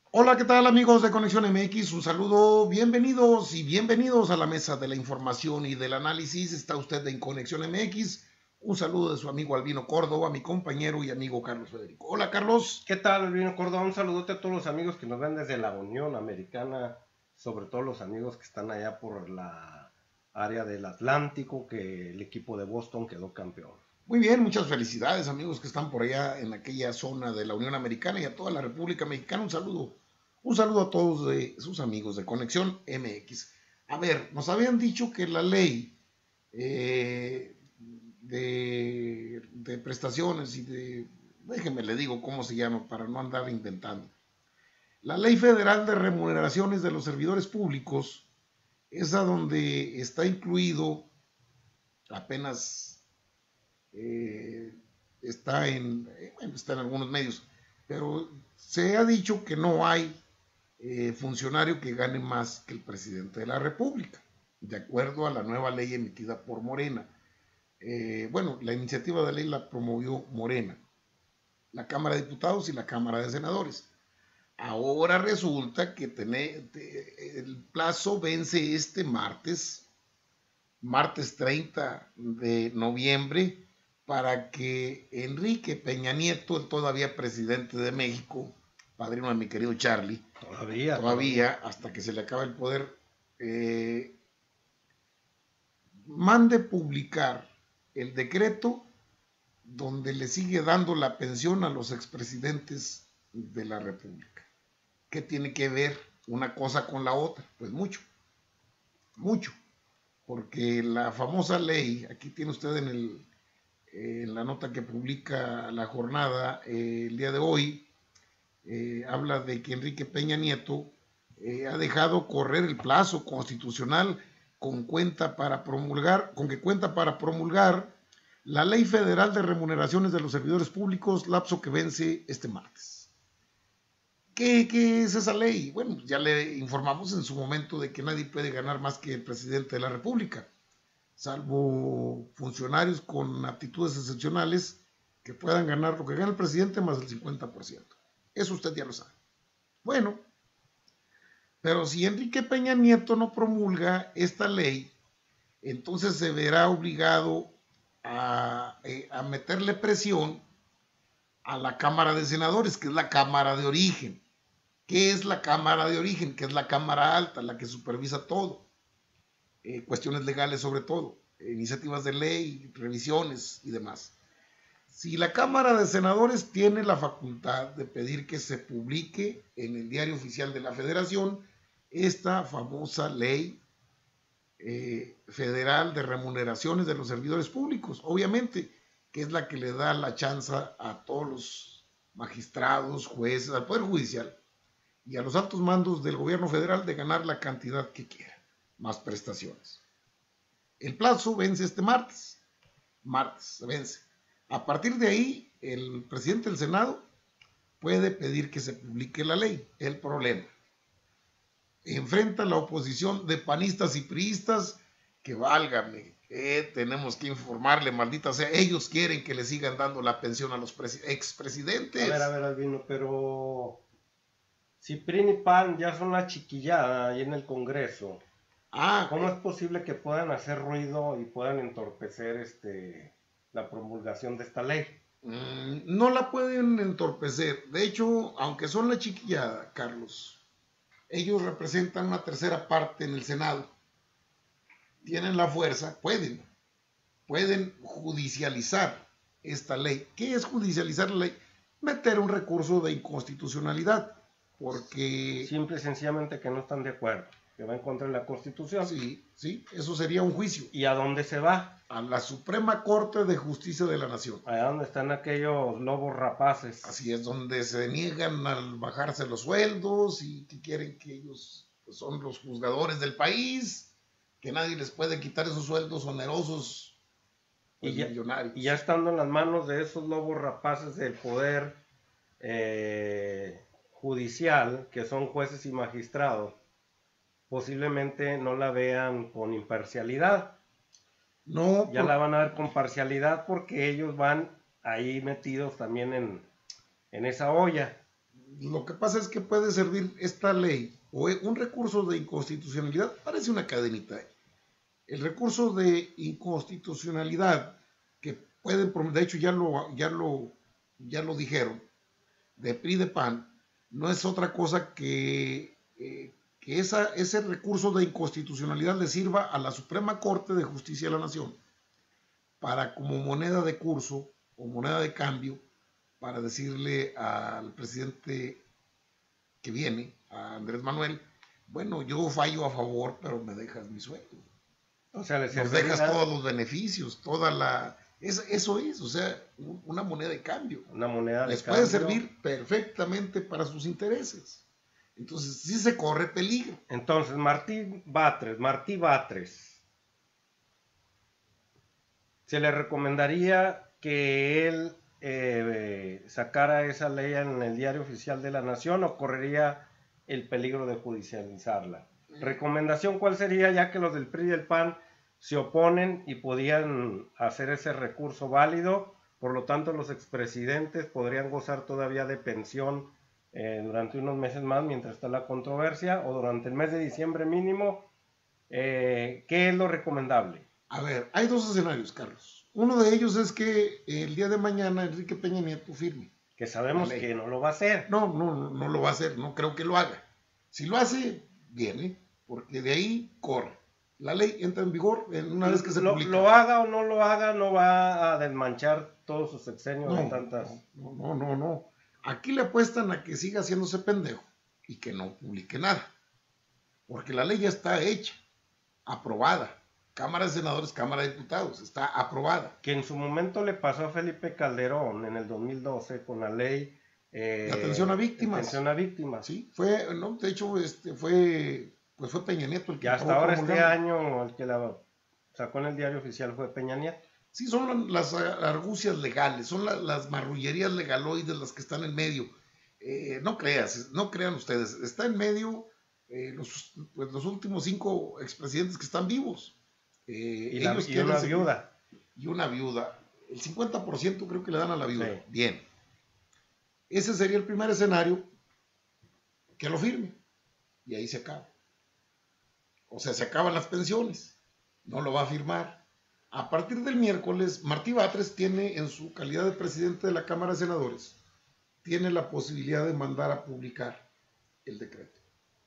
Hola, ¿qué tal amigos de Conexión MX? Un saludo, bienvenidos a la mesa de la información y del análisis. Está usted en Conexión MX. Un saludo de su amigo Albino Córdoba, mi compañero y amigo Carlos Federico. Hola, Carlos. ¿Qué tal, Elvino Córdoba? Un saludote a todos los amigos que nos ven desde la Unión Americana, sobre todo los amigos que están allá por la área del Atlántico, que el equipo de Boston quedó campeón. Muy bien, muchas felicidades amigos que están por allá en aquella zona de la Unión Americana y a toda la República Mexicana. Un saludo a todos de sus amigos de Conexión MX. A ver, nos habían dicho que la ley de prestaciones y déjenme le digo cómo se llama para no andar inventando. La Ley Federal de Remuneraciones de los Servidores Públicos, esa donde está incluido, apenas está en algunos medios, pero se ha dicho que no hay funcionario que gane más que el presidente de la República, de acuerdo a la nueva ley emitida por Morena. Bueno, la iniciativa de ley la promovió Morena, la Cámara de Diputados y la Cámara de Senadores. Ahora resulta que el plazo vence este martes 30 de noviembre, para que Enrique Peña Nieto, el todavía presidente de México, padrino de mi querido Charlie, todavía hasta que se le acabe el poder, eh, mande publicar el decreto donde le sigue dando la pensión a los expresidentes de la República. ¿Qué tiene que ver una cosa con la otra? Pues mucho, mucho, porque la famosa ley, aquí tiene usted en la nota que publica La Jornada el día de hoy, habla de que Enrique Peña Nieto ha dejado correr el plazo constitucional con que cuenta para promulgar la Ley Federal de Remuneraciones de los Servidores Públicos, lapso que vence este martes. ¿Qué es esa ley? Bueno, ya le informamos en su momento de que nadie puede ganar más que el presidente de la República, salvo funcionarios con aptitudes excepcionales que puedan ganar lo que gana el presidente más del 50%. Eso usted ya lo sabe. Bueno, pero si Enrique Peña Nieto no promulga esta ley, entonces se verá obligado a meterle presión a la Cámara de Senadores, que es la Cámara de Origen. ¿Qué es la Cámara de Origen? Que es la Cámara Alta, la que supervisa todo. Cuestiones legales sobre todo, iniciativas de ley, revisiones y demás. Si la Cámara de Senadores tiene la facultad de pedir que se publique en el Diario Oficial de la Federación esta famosa ley federal de remuneraciones de los servidores públicos, obviamente, que es la que le da la chance a todos los magistrados, jueces, al Poder Judicial y a los altos mandos del gobierno federal de ganar la cantidad que quiera, más prestaciones. El plazo vence este martes vence. A partir de ahí, el presidente del Senado puede pedir que se publique la ley. El problema, enfrenta la oposición de panistas y priistas que válgame, tenemos que informarle, maldita sea, ellos quieren que le sigan dando la pensión a los expresidentes. A ver, Albino, pero si PRI y PAN ya son la chiquillada ahí en el Congreso, ¿cómo es posible que puedan hacer ruido y puedan entorpecer la promulgación de esta ley? No la pueden entorpecer. De hecho, aunque son la chiquillada, Carlos, ellos representan una tercera parte en el Senado. Tienen la fuerza, pueden judicializar esta ley. ¿Qué es judicializar la ley? Meter un recurso de inconstitucionalidad, porque... Simple y sencillamente que no están de acuerdo, que va en contra de la Constitución. Sí, sí, eso sería un juicio. ¿Y a dónde se va? A la Suprema Corte de Justicia de la Nación. Allá donde están aquellos lobos rapaces. Así es, donde se niegan al bajarse los sueldos y que quieren que ellos pues, son los juzgadores del país, que nadie les puede quitar esos sueldos onerosos pues, millonarios. Y ya estando en las manos de esos lobos rapaces del poder judicial, que son jueces y magistrados, posiblemente no la vean con imparcialidad. No, ya la van a ver con parcialidad porque ellos van ahí metidos también en esa olla. lo que pasa es que puede servir esta ley o un recurso de inconstitucionalidad, parece una cadenita. El recurso de inconstitucionalidad que pueden, de hecho ya lo dijeron, de PRI de PAN, no es otra cosa que ese recurso de inconstitucionalidad le sirva a la Suprema Corte de Justicia de la Nación para, como moneda de curso o moneda de cambio, para decirle al presidente que viene, a Andrés Manuel, bueno, yo fallo a favor, pero me dejas mi sueldo. O sea, nos dejas todos los beneficios, eso es, o sea, una moneda de cambio. Una moneda de Les cambio. Puede servir perfectamente para sus intereses. Entonces, sí se corre peligro. Entonces, Martí Batres, se le recomendaría que él sacara esa ley en el Diario Oficial de la Nación, o correría el peligro de judicializarla. Recomendación, ¿cuál sería? Ya que los del PRI y del PAN se oponen y podían hacer ese recurso válido, por lo tanto los expresidentes podrían gozar todavía de pensión durante unos meses más mientras está la controversia, o durante el mes de diciembre mínimo. ¿Qué es lo recomendable? A ver, hay dos escenarios, Carlos. Uno de ellos es que el día de mañana Enrique Peña Nieto firme. Que sabemos que no lo va a hacer. No lo va a hacer, no creo que lo haga. Si lo hace, viene, porque de ahí corre. La ley entra en vigor una vez que se publica. Lo haga o no lo haga, no va a desmanchar todos sus sexenios de tantas... No. Aquí le apuestan a que siga haciéndose pendejo y que no publique nada. Porque la ley ya está hecha, aprobada. Cámara de Senadores, Cámara de Diputados, está aprobada. Que en su momento le pasó a Felipe Calderón en el 2012 con la ley de atención a víctimas. Atención a víctimas. Sí, de hecho fue Peña Nieto el que... Y hasta ahora este año el que la sacó en el Diario Oficial fue Peña Nieto. Sí, son las argucias legales, son las marrullerías legaloides las que están en medio. No crean ustedes, está en medio los últimos 5 expresidentes que están vivos. Y una viuda. Y una viuda. El 50% creo que le dan a la viuda. Sí. Bien. Ese sería el primer escenario, que lo firme. Y ahí se acaba. O sea, se acaban las pensiones. No lo va a firmar. A partir del miércoles, Martí Batres tiene, en su calidad de presidente de la Cámara de Senadores, tiene la posibilidad de mandar a publicar el decreto.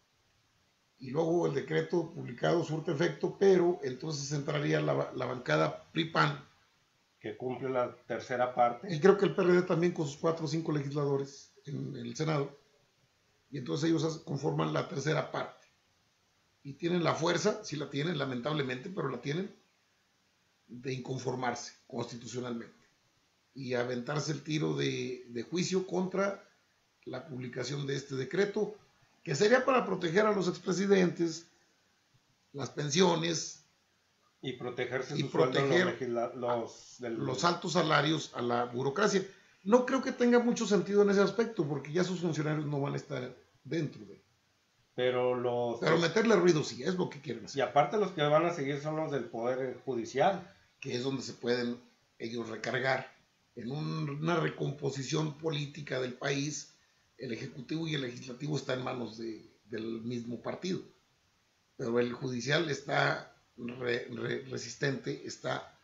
Y luego el decreto publicado surte efecto, pero entonces entraría la bancada PRI-PAN, que cumple la tercera parte. Y creo que el PRD también, con sus 4 o 5 legisladores en el Senado. Y entonces ellos conforman la tercera parte. Y tienen la fuerza, sí la tienen, lamentablemente, pero la tienen, de inconformarse constitucionalmente. Y aventarse el tiro de juicio contra la publicación de este decreto, que sería para proteger a los expresidentes, las pensiones, y protegerse y proteger los altos salarios a la burocracia. No creo que tenga mucho sentido en ese aspecto, porque ya sus funcionarios no van a estar dentro de... Pero meterle ruido sí, es lo que quieren hacer. Y aparte los que van a seguir son los del Poder Judicial. Que es donde se pueden ellos recargar. En una recomposición política del país, el Ejecutivo y el Legislativo están en manos del mismo partido. Pero el Judicial está resistente, está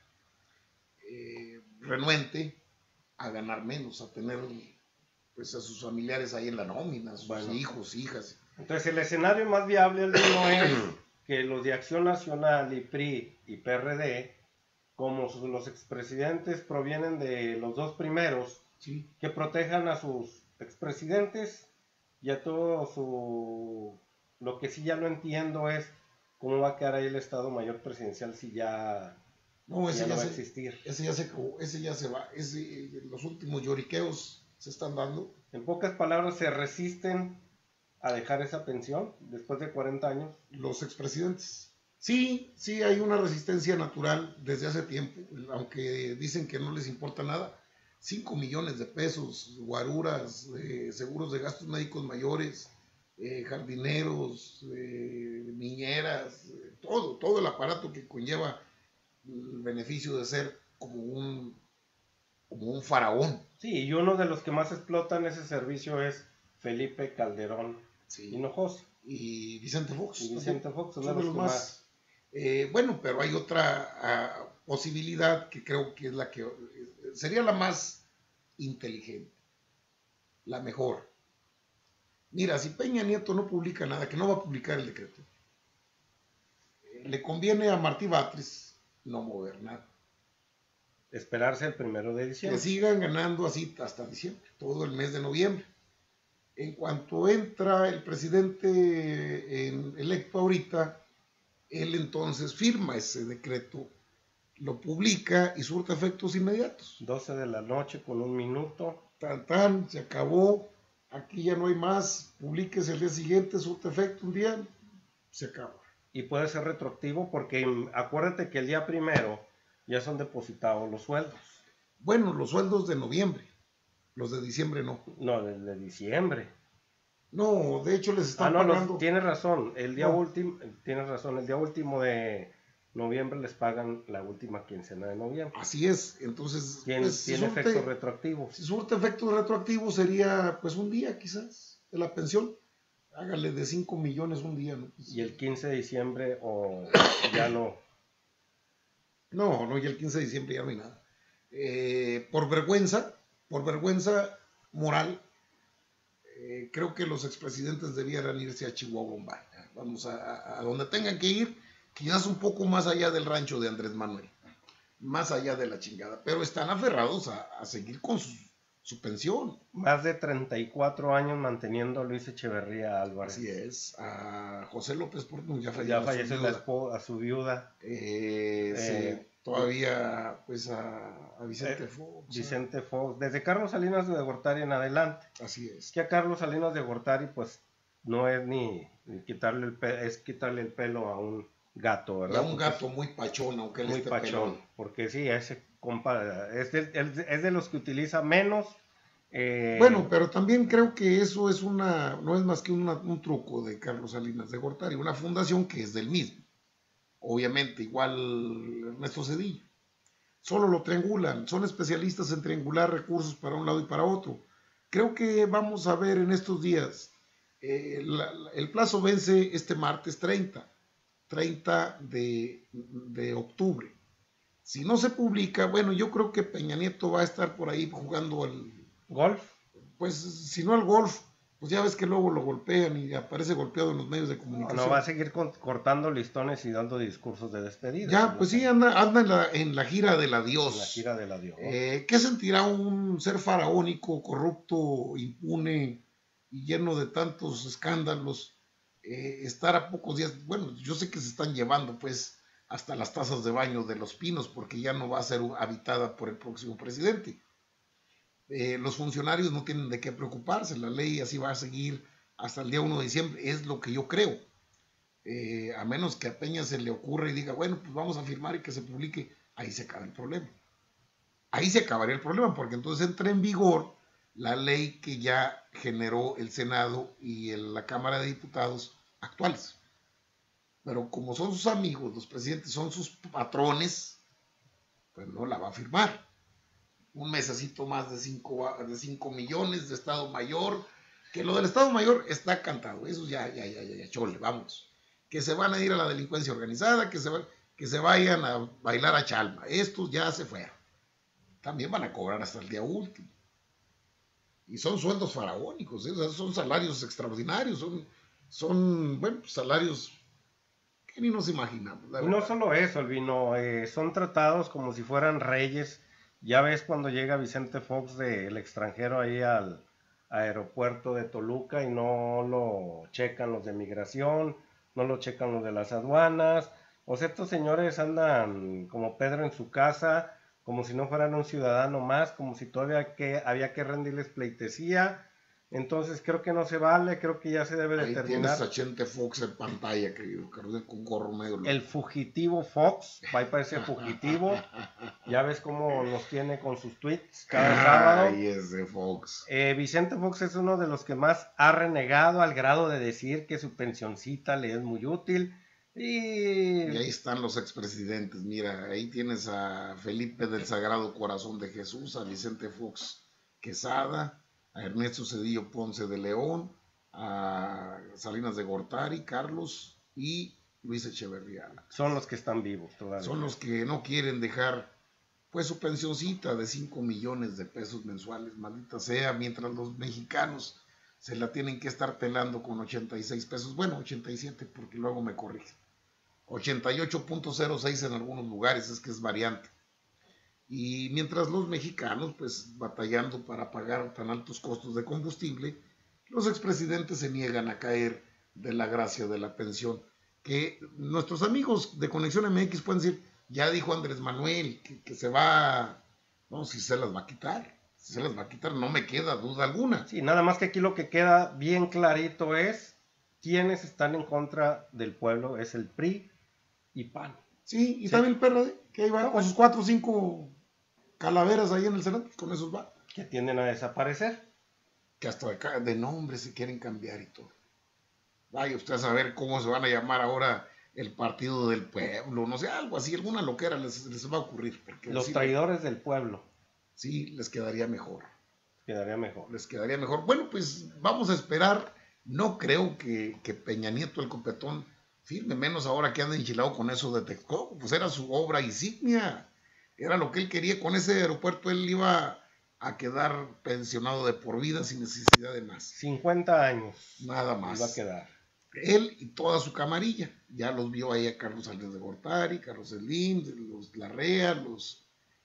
renuente a ganar menos, a tener pues a sus familiares ahí en la nómina, a sus hijos, hijas. Entonces el escenario más viable no es que los de Acción Nacional y PRI y PRD, como los expresidentes provienen de los dos primeros, sí, que protejan a sus expresidentes y a todo su... Lo que sí ya no entiendo es cómo va a quedar ahí el Estado Mayor Presidencial si ya no va a existir. Ese ya se va. Los últimos lloriqueos se están dando. En pocas palabras, se resisten a dejar esa pensión después de 40 años. Los expresidentes. Sí, hay una resistencia natural desde hace tiempo, aunque dicen que no les importa nada. 5 millones de pesos, guaruras, seguros de gastos médicos mayores, jardineros, niñeras, todo el aparato que conlleva el beneficio de ser como un faraón. Sí, y uno de los que más explotan ese servicio es Felipe Calderón Hinojosa. Y Vicente Fox. Y Vicente Fox son de los más. Bueno, pero hay otra posibilidad que creo que es la que sería la más inteligente, la mejor. Mira, si Peña Nieto no publica nada, que no va a publicar el decreto, le conviene a Martí Batres no mover nada. Esperarse el 1 de diciembre. Que sigan ganando así hasta diciembre, todo el mes de noviembre. En cuanto entra el presidente electo ahorita, él entonces firma ese decreto, lo publica y surte efectos inmediatos. 12 de la noche con 1 minuto. Tan, se acabó, aquí ya no hay más, publíquese el día siguiente, surte efecto un día, se acaba. Y puede ser retroactivo porque acuérdate que el día 1 ya son depositados los sueldos. Bueno, los sueldos de noviembre, los de diciembre no. No, de diciembre. No, de hecho les están pagando. Tienes razón, el día último, tienes razón, el día último de noviembre les pagan la última quincena de noviembre. Así es, entonces tiene efectos retroactivos. Si surte efectos retroactivos sería pues un día quizás de la pensión. Hágale de 5 millones un día, ¿no? Y el 15 de diciembre o ya no. No, y el 15 de diciembre ya no hay nada. Por vergüenza moral, creo que los expresidentes debieran irse a Chihuahua. Vamos a donde tengan que ir, quizás un poco más allá del rancho de Andrés Manuel, más allá de la chingada, pero están aferrados a seguir con su pensión. Más de 34 años manteniendo a Luis Echeverría Álvarez. Así es, a José López Portillo ya falleció a su viuda. Sí, todavía pues a Vicente Fox. Vicente Fox, desde Carlos Salinas de Gortari en adelante. Así es. Que a Carlos Salinas de Gortari pues no es ni quitarle el pelo, es quitarle el pelo a un gato, ¿verdad? Y a un gato muy pachón, aunque él esté pelón. Porque sí, ese compa es de los que utiliza menos. Bueno, pero también creo que eso es no es más que un truco de Carlos Salinas de Gortari, una fundación que es del mismo. Obviamente, igual Ernesto Zedillo. Solo lo triangulan, son especialistas en triangular recursos para un lado y para otro. Creo que vamos a ver en estos días, el plazo vence este martes 30 de octubre. Si no se publica, bueno, yo creo que Peña Nieto va a estar por ahí jugando al golf. Pues si no al golf, pues ya ves que luego lo golpean y aparece golpeado en los medios de comunicación. No, va a seguir cortando listones y dando discursos de despedida. Ya, pues sí, anda en la gira del adiós. En la gira del adiós. ¿Qué sentirá un ser faraónico, corrupto, impune y lleno de tantos escándalos? Estar a pocos días, bueno, yo sé que se están llevando pues hasta las tazas de baño de Los Pinos porque ya no va a ser habitada por el próximo presidente. Los funcionarios no tienen de qué preocuparse, la ley así va a seguir hasta el día 1 de diciembre, es lo que yo creo. A menos que a Peña se le ocurra y diga, bueno, pues vamos a firmar y que se publique, ahí se acaba el problema. Ahí se acabaría el problema, porque entonces entra en vigor la ley que ya generó el Senado y la Cámara de Diputados actuales. Pero como son sus amigos, los presidentes son sus patrones, pues no la va a firmar. Un mesecito más de 5 millones de Estado Mayor, que lo del Estado Mayor está cantado, eso ya, chole, vamos. Que se van a ir a la delincuencia organizada, que se vayan a bailar a Chalma, estos ya se fueron. También van a cobrar hasta el día último. Y son sueldos faraónicos, ¿eh? O sea, son salarios extraordinarios, son bueno, salarios que ni nos imaginamos. Y no solo eso, Elvino, son tratados como si fueran reyes. Ya ves cuando llega Vicente Fox del extranjero ahí al aeropuerto de Toluca y no lo checan los de migración, no lo checan los de las aduanas. O sea, estos señores andan como Pedro en su casa, como si no fueran un ciudadano más, como si todavía había que rendirles pleitesía. Entonces creo que no se vale, creo que ya se debe Ahí determinar. Tienes a Chente Fox en pantalla, querido, con gorro medio. El fugitivo Fox, va a parecer fugitivo. Ya ves cómo nos tiene con sus tweets cada sábado. Ay, ese Fox. Vicente Fox es uno de los que más ha renegado al grado de decir que su pensioncita le es muy útil. Y ahí están los expresidentes, mira, ahí tienes a Felipe del Sagrado Corazón de Jesús, a Vicente Fox Quesada, a Ernesto Zedillo Ponce de León, a Salinas de Gortari, Carlos y Luis Echeverría. Son los que están vivos todavía. Son los que no quieren dejar pues su pensioncita de 5 millones de pesos mensuales, maldita sea, mientras los mexicanos se la tienen que estar pelando con 86 pesos, bueno, 87 porque luego me corrigen, 88.06 en algunos lugares, es que es variante. Y mientras los mexicanos, pues batallando para pagar tan altos costos de combustible, los expresidentes se niegan a caer de la gracia de la pensión. Que nuestros amigos de Conexión MX pueden decir, ya dijo Andrés Manuel que se va, no, si se las va a quitar, no me queda duda alguna. Sí, nada más que aquí lo que queda bien clarito es quienes están en contra del pueblo, es el PRI y PAN. Sí, y sí. También el PRD, que ahí va con sus 4 o 5 calaveras ahí en el Senado, con esos va. Que tienden a desaparecer. Que hasta de nombre se quieren cambiar y todo. Vaya usted a saber cómo se van a llamar ahora el Partido del Pueblo, no sé, algo así, alguna loquera les va a ocurrir. Porque los traidores del pueblo. Sí, les quedaría mejor. Les quedaría mejor. Bueno, pues vamos a esperar. No creo que Peña Nieto, el copetón, firme, menos ahora que anda enchilado con eso de Texcoco. Pues era su obra insignia. Era lo que él quería. Con ese aeropuerto él iba a quedar pensionado de por vida sin necesidad de más. 50 años. Nada más. Iba a quedar. Él y toda su camarilla. Ya los vio ahí a Carlos Salinas de Gortari, Carlos Slim, los Larrea, los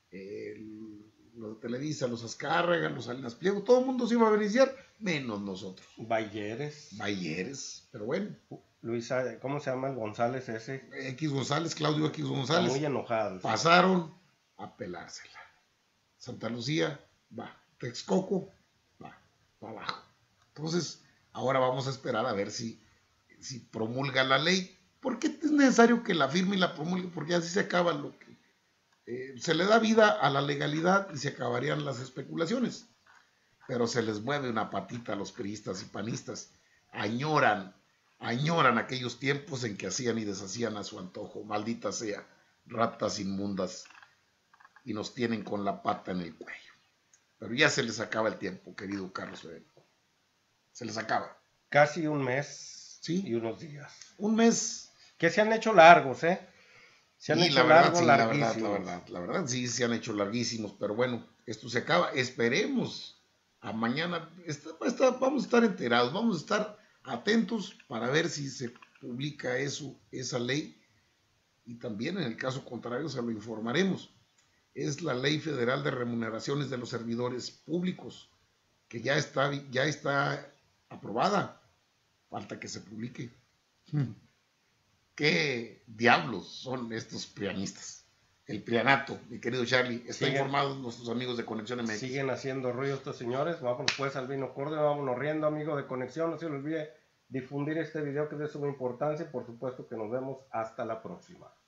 de Televisa, los Azcárraga, los Salinas Pliego. Todo el mundo se iba a beneficiar, menos nosotros. Bayeres. Pero bueno. Luisa, ¿cómo se llama el González ese? Claudio X González. Está muy enojado. Pasaron a pelársela. Santa Lucía va. Texcoco va para abajo. Entonces, ahora vamos a esperar a ver si promulga la ley. ¿Por qué es necesario que la firme y la promulgue? Porque así se acaba lo que... se le da vida a la legalidad y se acabarían las especulaciones. Pero se les mueve una patita a los priistas y panistas. Añoran aquellos tiempos en que hacían y deshacían a su antojo. Maldita sea, ratas inmundas. Y nos tienen con la pata en el cuello. Pero ya se les acaba el tiempo, querido Carlos Federico. Se les acaba. Casi un mes, ¿sí? Y unos días. Un mes. Que se han hecho largos, ¿eh? Se han hecho largos, la verdad, sí, se han hecho larguísimos. Pero bueno, esto se acaba. Esperemos a mañana. Vamos a estar enterados, vamos a estar atentos para ver si se publica esa ley. Y también en el caso contrario se lo informaremos. Es la Ley Federal de Remuneraciones de los Servidores Públicos, que ya está aprobada. Falta que se publique. ¿Qué diablos son estos prianistas? El prianato, mi querido Charlie. Está informado nuestros amigos de Conexión MX. Siguen haciendo ruido estos señores. Vámonos pues al vino Córdoba, vámonos riendo, amigo de Conexión. No se les olvide difundir este video que es de suma importancia. Y por supuesto que nos vemos hasta la próxima.